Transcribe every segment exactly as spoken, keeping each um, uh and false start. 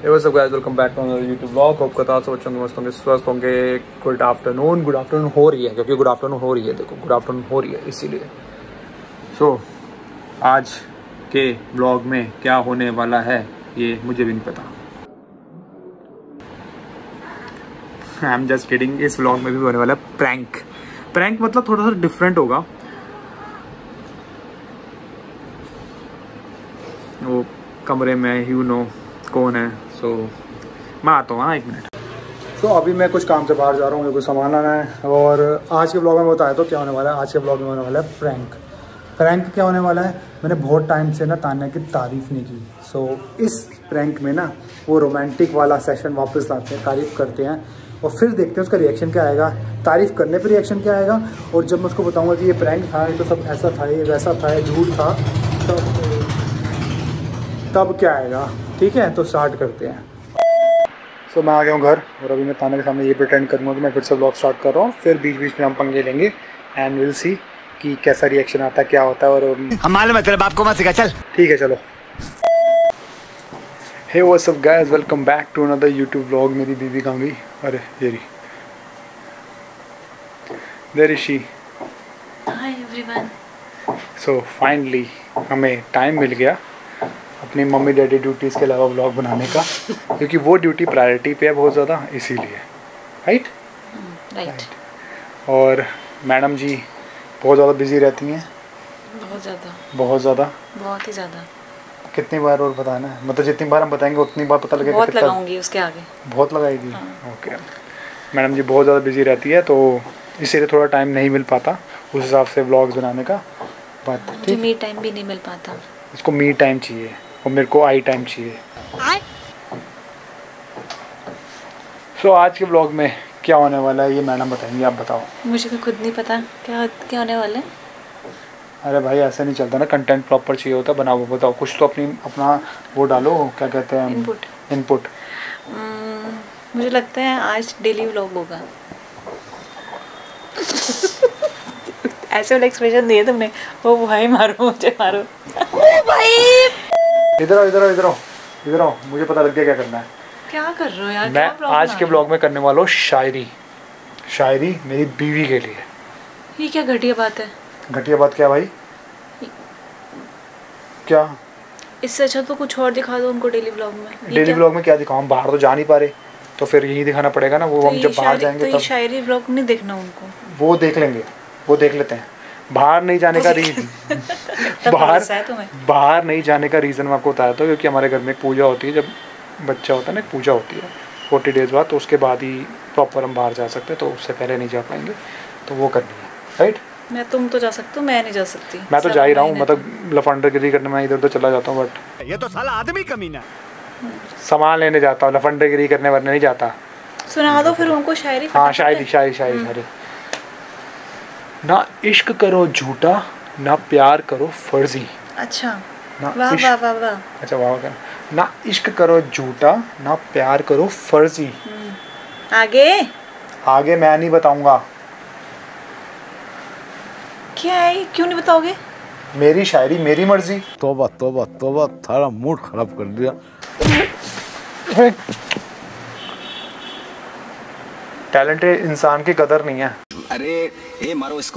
Hey what's up guys, welcome back to another YouTube vlog। Hope करता हूँ सब अच्छे होंगे, मस्त होंगे, स्वस्थ होंगे। गुड आफ्टरनून, गुड आफ्टरनून हो रही है क्योंकि गुड आफ्टरनून हो रही है, देखो गुड आफ्टरनून हो रही है इसीलिए। सो so, आज के ब्लॉग में क्या होने वाला है ये मुझे भी नहीं पता। I am just kidding. इस व्लॉग में भी होने वाला है प्रैंक। प्रैंक मतलब थोड़ा सा डिफरेंट होगा। वो कमरे में यू नो कौन है। सो so, मैं आता हूँ हाँ एक मिनट। सो so, अभी मैं कुछ काम से बाहर जा रहा हूँ, मुझे कुछ सामान लाना है। और आज के ब्लॉग में बताया तो क्या होने वाला है। आज के ब्लॉग में होने वाला है प्रैंक। प्रैंक क्या होने वाला है, मैंने बहुत टाइम से ना तान्या की तारीफ़ नहीं की। सो so, इस प्रैंक में ना वो रोमांटिक वाला सेशन वापस लाते हैं, तारीफ़ करते हैं और फिर देखते हैं उसका रिएक्शन क्या आएगा। तारीफ़ करने पर रिएक्शन क्या आएगा और जब मैं उसको बताऊँगा कि ये प्रैंक था, ये तो सब ऐसा था, ये वैसा था, ये झूठ था, तब तब क्या आएगा। ठीक है, तो स्टार्ट करते हैं। सो so, मैं आ गया हूँ घर और अभी मैं तान्या के सामने ये प्रिटेंड करूँगा कि मैं फिर से व्लॉग स्टार्ट कर रहा हूँ। फिर बीच बीच में हम पंगे लेंगे एंड विल सी कि कैसा रिएक्शन आता है, क्या होता है। और हम मालूम है तेरे बाप को मत सिखा, चल ठीक है चलो। Hey what's up guys, welcome back to another YouTube vlog. मेरी बीवी कहाँ गई? अरे ये रही, there is she. Hi everyone. So finally हमें टाइम मिल गया अपनी मम्मी डैडी ड्यूटीज़ के अलावा व्लॉग बनाने का, क्योंकि वो ड्यूटी प्रायोरिटी पे है बहुत ज़्यादा, इसीलिए। Right right. और मैडम जी बहुत ज़्यादा बिजी रहती हैं। बहुत ज़्यादा बहुत ज़्यादा बहुत ही ज़्यादा। कितनी बार और बताना है? मतलब जितनी बार हम बताएंगे उतनी बार पता लगेगा। बहुत लगाऊंगी उसके आगे। बहुत लगाएगी? हाँ। ओके। मैडम जी बहुत ज़्यादा बिजी रहती है तो इसीलिए थोड़ा टाइम नहीं मिल पाता उस हिसाब से व्लॉग्स बनाने का। बात मुझे मी टाइम भी नहीं मिल पाता। इसको मी टाइम चाहिए और मेरे को आई टाइम चाहिए। सो so, आज के ब्लॉग में क्या होने वाला है ये मैडम बताएंगी, आप बताओ। मुझे तो खुद नहीं पता क्या क्या होने वाला है। अरे भाई ऐसा नहीं चलता ना, कंटेंट प्रॉपर चाहिए होता। बनाओ, बताओ कुछ तो अपनी अपना वो डालो, क्या कहते हैं, इनपुट। इनपुट। मुझे लगता है आज डेली व्लॉग होगा। ऐसे वाला एक्सप्रेशन दिए तुमने, ओ भाई मारो मुझे मारो। ओ भाई इधर आओ इधर आओ इधर आओ इधर आओ, मुझे पता लग गया क्या करना है। क्या कर रहे हो यार? मैं आज के ब्लॉग में करने वाला हूँ शायरी। शायरी मेरी बीवी के लिए। ये क्या घटिया बात है? घटिया बात क्या भाई? क्या? इससे अच्छा तो कुछ और दिखा दो उनको डेली व्लॉग में। डेली व्लॉग में क्या दिखाऊं? हम बाहर तो जा नहीं पा रहे, तो फिर यही दिखाना पड़ेगा ना। वो तो हम जब बाहर जाएंगे तो तब शायरी व्लॉग नहीं देखना उनको। वो देख लेंगे, वो देख लेते हैं। बाहर नहीं जाने का रीजन बाहर बाहर नहीं जाने का रीज़न मैं आपको बताया था, क्योंकि हमारे घर में एक पूजा होती है। जब बच्चा होता है ना, एक पूजा होती है फोर्टी डेज़ बाद, तो उसके बाद ही प्रॉपर हम बाहर जा सकते हैं, तो उससे पहले नहीं जा पाएंगे, तो वो करनी है। राइट? मैं तुम तो जा सकते हो, मैं नहीं जा सकती। मैं तो जा ही रहा हूँ, मतलब लफंडरगिरी करने में इधर उधर चला जाता हूँ, बट ये तो साला आदमी कमीना। सामान लेने जाता हूँ, लफंडरगिरी करने वरने नहीं जाता। सुना दो फिर उनको शायरी। हाँ शायरी शायरी शायरी शायरी। ना इश्क करो झूठा, ना प्यार करो फर्जी। अच्छा ना वाह इश्क... वाह वाह वाह। अच्छा वाह क्या? ना इश्क करो झूठा, ना प्यार करो फर्जी। आगे आगे मैं नहीं बताऊंगा। क्या है, क्यों नहीं बताओगे? मेरी शायरी मेरी मर्जी। तौबा तौबा तौबा, थारा मूड खराब कर दिया। टैलेंटेड इंसान की कदर नहीं है। अरे ए मारो इसको।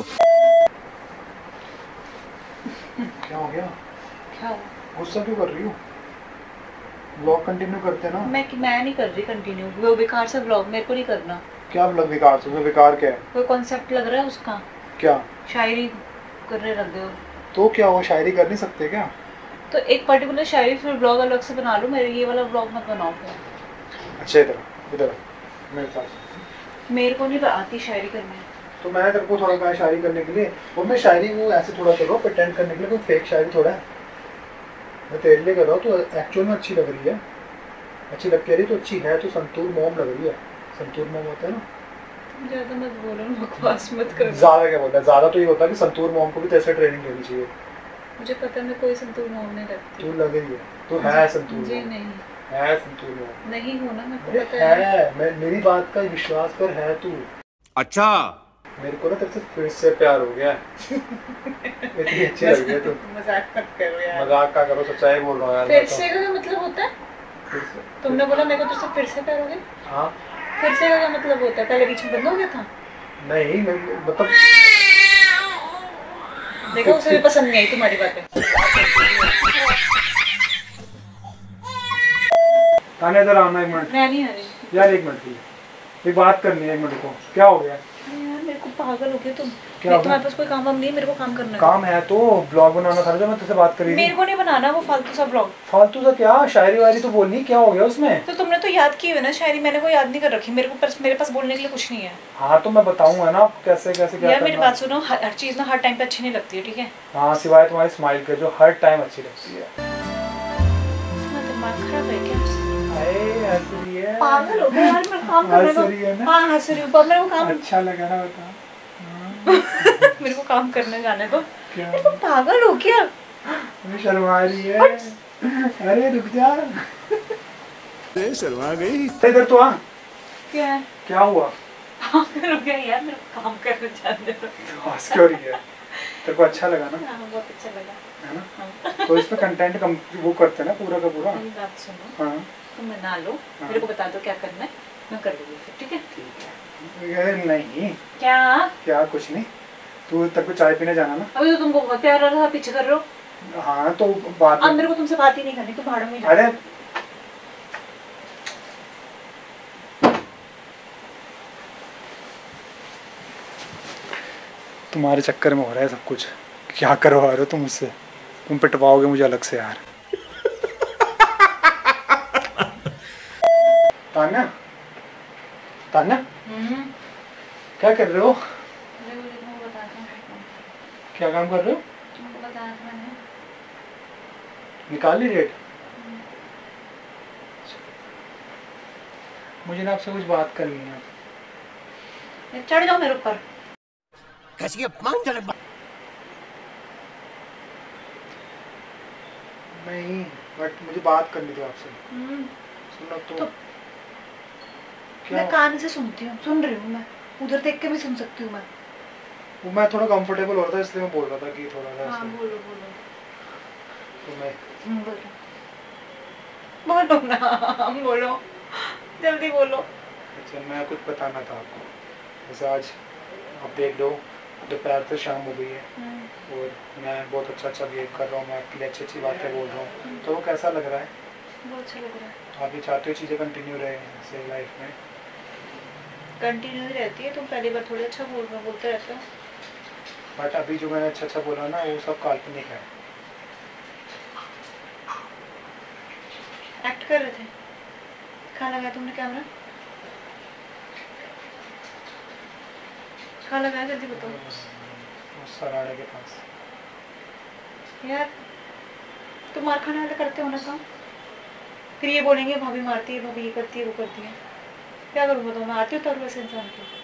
क्या हो गया? क्या हुआ? गुस्सा क्यों कर रही हो? ब्लॉग कंटिन्यू करते ना। मैं मैं नहीं कर रही कंटिन्यू, वो बेकार सा ब्लॉग मेरे को नहीं करना। क्या ब्लॉग बेकार से? बेकार क्या है? कोई कॉन्सेप्ट लग रहा है उसका। क्या? शायरी करने लग गए हो तो क्या वो शायरी कर नहीं सकते क्या? तो एक पर्टिकुलर शायरी फिर ब्लॉग अलग से बना लो, मेरे ये वाला ब्लॉग मत बनाओ फिर। अच्छा इधर इधर मेरे साथ। मेरे को नहीं आती शायरी करने, तो मैंने तेरे को थोड़ा कहा शायरी करने के लिए, और मैं शायरी वो ऐसे थोड़ा कर रहा हूँ प्रिटेंड करने के लिए, कोई फेक शायरी थोड़ा है। मैं तेरे लिए कर रहा हूँ तो एक्चुअल में अच्छी लग रही है। अच्छी लग के रही तो अच्छी है, तो संतूर मोम लग रही है। संतूर मोम होता है ना। ज़्यादा मत बोलो, बकवास मत करो। ज़्यादा क्या बोलता है? ज़्यादा तो ये होता है कि संतूर मोम को भी तो ऐसे ट्रेनिंग लेनी चाहिए। मुझे पता है, मैं कोई संतूर मोम नहीं लगती। तू लग रही है, तू है संतूर जी मोम। नहीं है संतूर मोम। नहीं हो ना, मेरे को अरे पता है। है, मैं मेरी बात का विश्वास कर, है तू। अच्छा मेरे को ना तेरे से फिर से प्यार हो गया। इतनी अच्छी लग रही है तू। मजाक मत करो यार। मजाक का करो, सच्चाई बोल रहा हूँ यार। फिर से का मतलब होता है फिर से तुमने बोला मेरे को तुझसे फिर से प्यार हो गया। हाँ फिर से का क्या मतलब होता है? पहले बीच में बंद हो गया था। नहीं मैं- मतलब देखो उसे भी पसंद नहीं आई तुम्हारी बातें। ताने इधर आना एक मिनट मैं नहीं आ रही यार, एक मिनट प्लीज, एक बात करनी है एक मिनट को। क्या हो गया? यार, मेरे को पागल हो गया तुम। क्या मैं हो तुम्हारे गया? पास कोई काम वाम नहीं है, मेरे को काम करना है। काम है तो ब्लॉग बनाना था जो मैं तुझसे बात कर रही मेरे थी। को नहीं बनाना वो फालतू सा ब्लॉग। फालतू सा क्या? शायरी वायरी तो बोलनी, क्या हो गया उसमें? तो तुमने तो याद की है ना शायरी, मैंने को याद नहीं कर रखी। मेरे को पास मेरे पास बोलने के लिए कुछ नहीं है। हाँ तो मैं बताऊंगा ना आपको कैसे कैसे क्या यार मेरी करना। बात सुनो, हर, हर चीज ना हर टाइम पे अच्छी नहीं लगती है, ठीक है? हाँ सिवाय तुम्हारी स्माइल के जो हर टाइम अच्छी लगती है। तुम्हारा दिमाग खराब है क्या? अरे हंस रही है। पागल हो गया यार, मैं काम कर हंस रही है रही ना? हूँ। हाँ हंस रही हूँ, पर मेरे को काम अच्छा लगा ना? बता। मेरे को काम करने जाने दो। क्या? मेरे को पागल हो गया। अरे शर्मा रही है। अरे रुक जा। अरे शर्मा गई। इधर तो आ। क्या है? क्या हुआ? पागल हो गया यार, मेरे को काम करने जाने दो। हंस क्यों रही है? तेरे को अच्छा लगा ना? हाँ बहुत अच्छा लगा। है ना? तो इसमें कंटेंट कम वो करते हैं ना पूरा का पूरा। मेरी बात सुनो, हाँ तुम बना लो, मेरे को बता दो क्या करना है, मैं कर लूँगी फिर, ठीक है? ठीक है। ये नहीं क्या? क्या कुछ नहीं, तू तक को चाय पीने जाना ना? अभी तो तुमको बहुत प्यार आ रहा था, पीछे कर रहे हो। हाँ तो बात अब मेरे को तुमसे बात ही नहीं करनी, तो भाड़ में जा। अरे तुम्हारे चक्कर में हो रहा है सब कुछ। क्या करवा रहे हो तुम मुझसे? तुम पिटवाओगे मुझे अलग से यार। तान्या, तान्या हम्म क्या कर रहे हो? देखो देखो, मैं बताती हूँ। क्या काम कर रहे हो? तुमको बताया था मैंने। निकाल ली रेट? मुझे ना आपसे कुछ बात करनी है। ये चढ़ जाओ मेरे ऊपर। कैसी अपमान चले। नहीं बट मुझे बात करनी थी आपसे। हम्म सुनो तो, तो क्या? मैं कान से सुनती हूँ, सुन रही हूँ मैं, उधर देख के भी सुन सकती हूँ मैं। वो मैं थोड़ा कंफर्टेबल हो रहा था इसलिए मैं बोल रहा था कि थोड़ा सा हाँ ऐसे। बोलो बोलो। तो मैं हम्म, बोलो बोलो ना, बोलो जल्दी बोलो। अच्छा मैं कुछ बताना था आपको। जैसे आज आप देख लो दोपहर से शाम हो गई है हम्म, और मैं बहुत अच्छा अच्छा बिहेव कर रहा हूँ, मैं आपके लिए अच्छी अच्छी बातें बोल रहा हूँ, तो वो कैसा लग रहा है? बहुत अच्छा लग रहा है। आप ये चाहते हो चीज़ें कंटिन्यू रहे ऐसे लाइफ में? कंटिन्यू ही रहती है, तुम पहली बार थोड़ी अच्छा बोल रहे हो, बोलते रहते हो। बट अभी जो मैंने अच्छा अच्छा बोला ना वो सब काल्पनिक है। एक्ट कर रहे थे। कहाँ लगाया तुमने कैमरा? कहाँ लगाया जल्दी बताओ। उस सराड़े के पास। यार तुम मार खाने वाले करते हो ना काम, फिर ये बोलेंगे भाभी मारती है, भाभी ये करती है वो करती है। क्या करूँ बताओ, मैं आती हूँ तो वैसे इंसान की।